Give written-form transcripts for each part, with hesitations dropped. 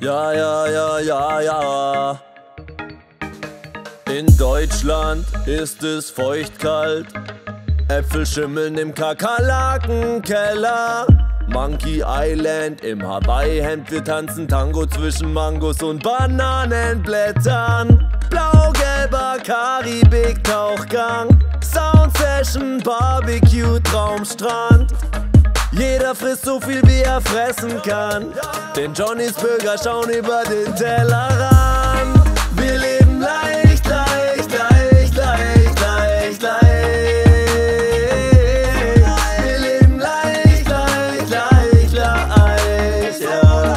Ja, ja, ja, ja, ja. In Deutschland ist es feuchtkalt. Äpfel schimmeln im Kakerlakenkeller. Monkey Island im Hawaii-Hemd. Wir tanzen Tango zwischen Mangos und Bananenblättern. Blau-gelber Karibik-Tauchgang. Soundsession, Barbecue, Traumstrand. Jeder frisst so viel, wie er fressen kann. Den Johnnys Burger schauen über den Tellerrand. Wir leben leicht, leicht, leicht, leicht, leicht, leicht. Wir leben leicht, leicht, leicht, leicht, ja.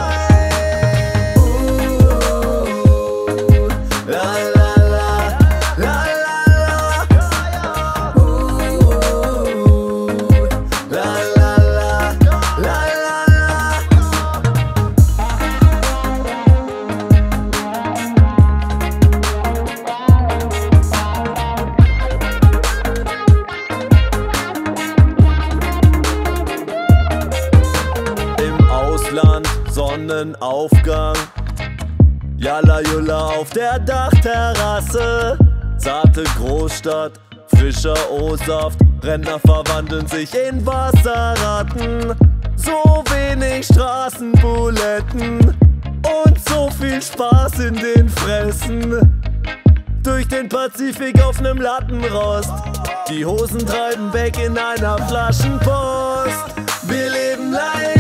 La la la, la la la, la la la. Im Ausland Sonnenaufgang. Jalla Julla auf der Dachterrasse. Zarte Großstadt, frischer O-Saft. Rentner verwandeln sich in Wasserratten. So wenig Straßenbuletten und so viel Spaß in den Fressen. Durch den Pazifik auf nem Lattenrost. Die Hosen treiben weg in einer Flaschenpost. Wir leben leicht.